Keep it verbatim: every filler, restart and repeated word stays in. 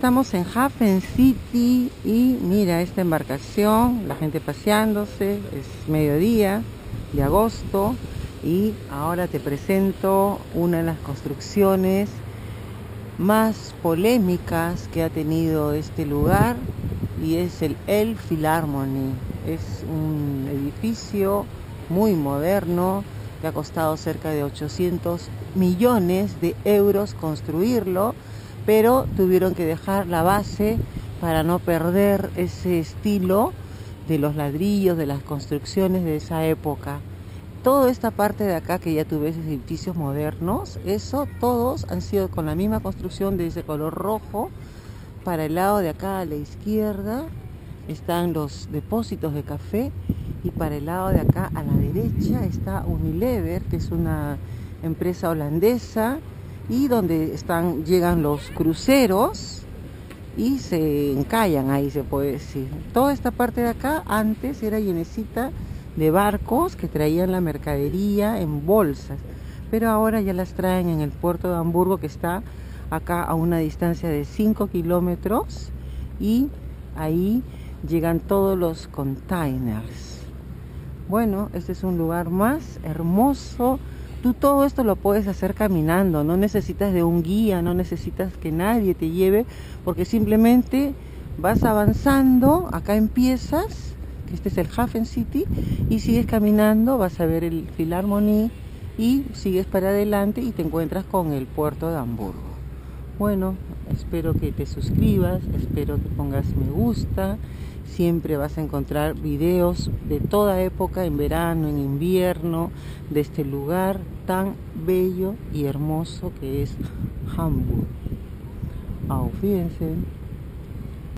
estamos en Hafen City y mira esta embarcación, la gente paseándose, es mediodía de agosto y ahora te presento una de las construcciones más polémicas que ha tenido este lugar y es el Elbphilharmonie. Es un edificio muy moderno que ha costado cerca de ochocientos millones de euros construirlo, pero tuvieron que dejar la base para no perder ese estilo de los ladrillos, de las construcciones de esa época. Toda esta parte de acá que ya tú ves edificios modernos, eso todos han sido con la misma construcción de ese color rojo. Para el lado de acá a la izquierda están los depósitos de café y para el lado de acá a la derecha está Unilever, que es una empresa holandesa y donde están, llegan los cruceros y se encallan ahí, se puede decir. Toda esta parte de acá antes era llenecita de barcos que traían la mercadería en bolsas, pero ahora ya las traen en el puerto de Hamburgo, que está acá a una distancia de cinco kilómetros, y ahí llegan todos los containers. Bueno, este es un lugar más hermoso. Tú todo esto lo puedes hacer caminando, no necesitas de un guía, no necesitas que nadie te lleve, porque simplemente vas avanzando, acá empiezas, que este es el Hafen City, y sigues caminando, vas a ver el Philharmonie y sigues para adelante y te encuentras con el puerto de Hamburgo. Bueno, espero que te suscribas, espero que pongas me gusta. Siempre vas a encontrar videos de toda época, en verano, en invierno, de este lugar tan bello y hermoso que es Hamburgo. Auf Wiedersehen.